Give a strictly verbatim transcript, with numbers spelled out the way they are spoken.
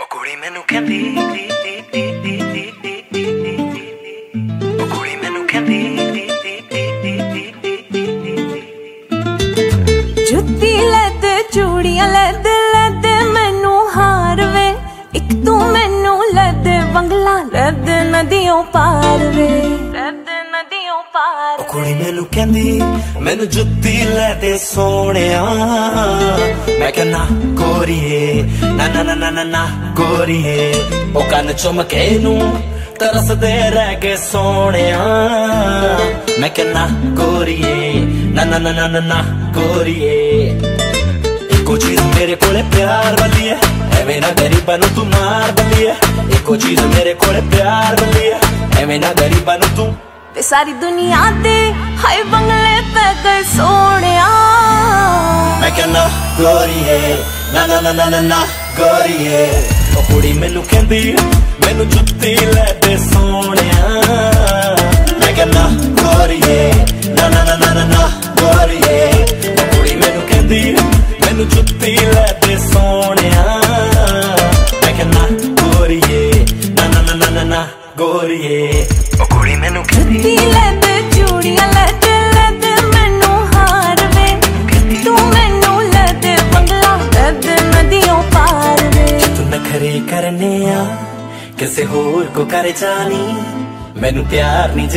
ਕੁੜੀ ਮੈਨੂੰ ਕਹਿੰਦੀ ਉਹ ਕੁੜੀ ਮੈਨੂੰ ਕਹਿੰਦੀ ਜੁੱਤੀ ਲੈ ਤੇ ਚੂੜੀਆਂ ਲੈ ਦੇ ਲੈ ਦੇ ਮੈਨੂੰ ਹਾਰ ਵੇ ਇੱਕ ਤੂੰ ਮੈਨੂੰ ਲੈ ਦੇ ਬੰਗਲਾ ਲੈ ਦੇ ਨਦੀਆਂ ਪਾਰ ਵੇ ਲੈ ਦੇ ਨਦੀਆਂ ਪਾਰ। ਕੁੜੀ ਮੈਨੂੰ ਕਹਿੰਦੀ ਮੈਨੂੰ ਜੁੱਤੀ ਲੈ ਦੇ ਸੋਹਣਿਆ ਮੈਂ ਕਹਿੰਦਾ ਗੋਰੀਏ ਨਾ ਨਾ ਨਾ ਨਾ ਨਾ ਗੋਰੀਏ ਉਹ ਕੰਨ ਚੁੰਮ ਕੇ ਨੂੰ ਤਰਸਦੇ ਰਹਿ ਗਏ ਸੋਹਣਿਆ ਮੈਂ ਕਹਿੰਦਾ ਗੋਰੀਏ ਨਾ ਨਾ ਨਾ ਨਾ ਨਾ ਗੋਰੀਏ ਇੱਕੋ ਚੀਜ਼ ਮੇਰੇ ਕੋਲੇ ਪਿਆਰ ਵਾਲੀ ਹੈ ਐਵੇਂ ਨਾ ਗਰੀਬਾਂ ਨੂੰ ਤੂੰ ਮਾਰ ਦਿੰਦੀ ਹੈ ਇੱਕੋ ਚੀਜ਼ ਮੇਰੇ ਕੋਲੇ ਪਿਆਰ ਵਾਲੀ ਹੈ ਐਵੇਂ ਨਾ ਗਰੀਬਾਂ ਨੂੰ ਤੂੰ ਤੇ ਸਾਰੀ ਦੁਨੀਆ ਤੇ ਹਾਏ ਬੰਗਲੇ ਪੈ ਗਏ ਸੋਹਣਿਆ ਮੈਂ ਕਹਿੰਦਾ ਗੋਰੀਏ ਨਾ ਨਾ ਨਾ ਨਾ ਨਾ ਗੋਰੀਏ ਉਹ ਕੁੜੀ ਮੈਨੂੰ ਕਹਿੰਦੀ ਮੈਨੂੰ ਜੁੱਤੀ ਲੈ ਦੇ ਸੋਹਣਿਆ ਮੈਂ ਕਹਿੰਦਾ ਗੋਰੀਏ ਨਾ ਨਾ ਨਾ ਨਾ ਨਾ ਗੋਰੀਏ ਉਹ ਕੁੜੀ ਮੈਨੂੰ ਕਹਿੰਦੀ ਮੈਨੂੰ ਜੁੱਤੀ ਲੈ ਦੇ ਸੋਹਣਿਆ ਮੈਂ ਕਹਿੰਦਾ ਗੋਰੀਏ ਨਾ ਨਾ ਨਾ ਨਾ ਨਾ ਗੋਰੀਏ ਉਹ ਕੁੜੀ ਮੈਨੂੰ ਕਹਿੰਦੀ ਜੁੱਤੀ ਲੈ ਤੇ ਚੂੜੀਆਂ ਲੈ ਦੇ ਲੈ ਦੇ ਮੈਨੂੰ ਹਾਰ ਵੇ ਤੂੰ ਮੈਨੂੰ ਲੈ ਦੇ ਬੰਗਲਾ ਲੈ ਦੇ ਨਦੀਆਂ ਪਾਰ ਵੇ ਤੂੰ ਨਖਰੇ ਕਰਨੇ ਆ ਕਿਸੇ ਹੋਰ ਕੋ ਕਰ ਜਾਣੀ ਮੈਨੂੰ ਪਿਆਰ ਨਹੀਂ